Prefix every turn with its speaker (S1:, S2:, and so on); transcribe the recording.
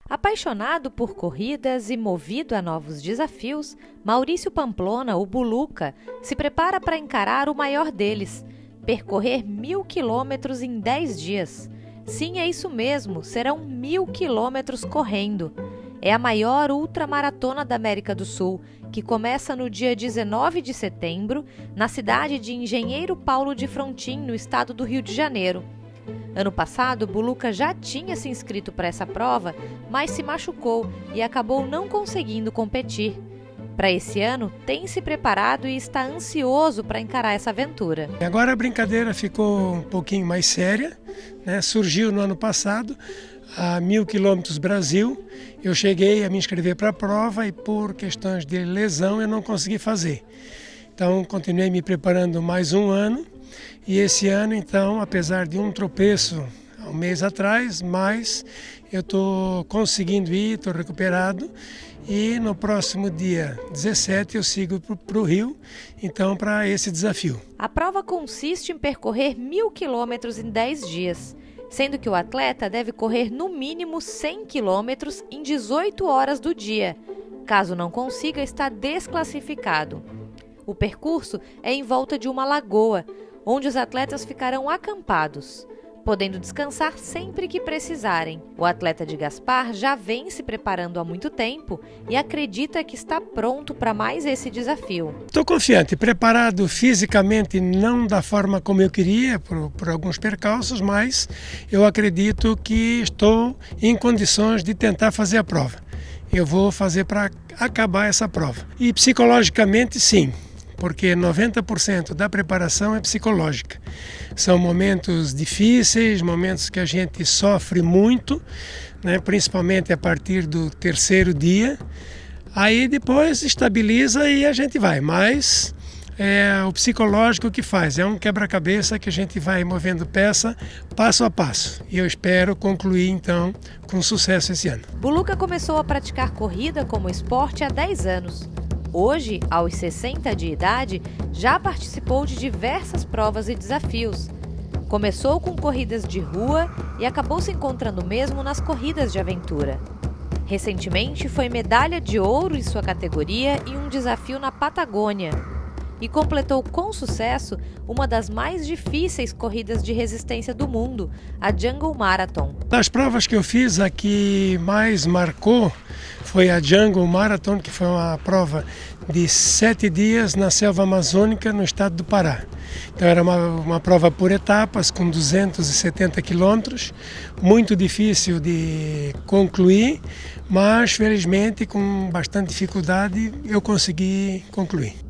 S1: Apaixonado por corridas e movido a novos desafios, Maurício Pamplona, o Buluca, se prepara para encarar o maior deles, percorrer 1.000 quilômetros em 10 dias. Sim, é isso mesmo, serão 1.000 quilômetros correndo. É a maior ultramaratona da América do Sul, que começa no dia 19 de setembro, na cidade de Engenheiro Paulo de Frontin, no estado do Rio de Janeiro. Ano passado, Buluca já tinha se inscrito para essa prova, mas se machucou e acabou não conseguindo competir. Para esse ano, tem se preparado e está ansioso para encarar essa aventura.
S2: Agora a brincadeira ficou um pouquinho mais séria, né? Surgiu no ano passado, a 1.000 quilômetros Brasil. Eu cheguei a me inscrever para a prova e por questões de lesão eu não consegui fazer. Então continuei me preparando mais um ano. E esse ano, então, apesar de um tropeço há um mês atrás, mas eu estou conseguindo ir, estou recuperado. E no próximo dia 17 eu sigo para o Rio, então, para esse desafio.
S1: A prova consiste em percorrer 1.000 quilômetros em 10 dias, sendo que o atleta deve correr no mínimo 100 quilômetros em 18 horas do dia. Caso não consiga, está desclassificado. O percurso é em volta de uma lagoa, onde os atletas ficarão acampados, podendo descansar sempre que precisarem. O atleta de Gaspar já vem se preparando há muito tempo e acredita que está pronto para mais esse desafio.
S2: Estou confiante, preparado fisicamente, não da forma como eu queria, por alguns percalços, mas eu acredito que estou em condições de tentar fazer a prova. Eu vou fazer para acabar essa prova. E psicologicamente, sim. Porque 90% da preparação é psicológica. São momentos difíceis, momentos que a gente sofre muito, né, principalmente a partir do terceiro dia. Aí depois estabiliza e a gente vai, mas é o psicológico que faz, é um quebra-cabeça que a gente vai movendo peça passo a passo. E eu espero concluir então com sucesso esse ano.
S1: Buluca começou a praticar corrida como esporte há 10 anos. Hoje, aos 60 de idade, já participou de diversas provas e desafios. Começou com corridas de rua e acabou se encontrando mesmo nas corridas de aventura. Recentemente, foi medalha de ouro em sua categoria em um desafio na Patagônia. E completou com sucesso uma das mais difíceis corridas de resistência do mundo, a Jungle Marathon.
S2: Das provas que eu fiz, a que mais marcou foi a Jungle Marathon, que foi uma prova de 7 dias na selva amazônica, no estado do Pará. Então era uma prova por etapas, com 270 quilômetros, muito difícil de concluir, mas felizmente com bastante dificuldade eu consegui concluir.